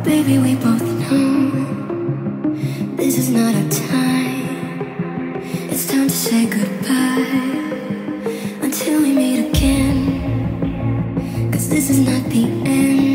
Baby, we both know this is not our time. It's time to say goodbye until we meet again. 'Cause this is not the end.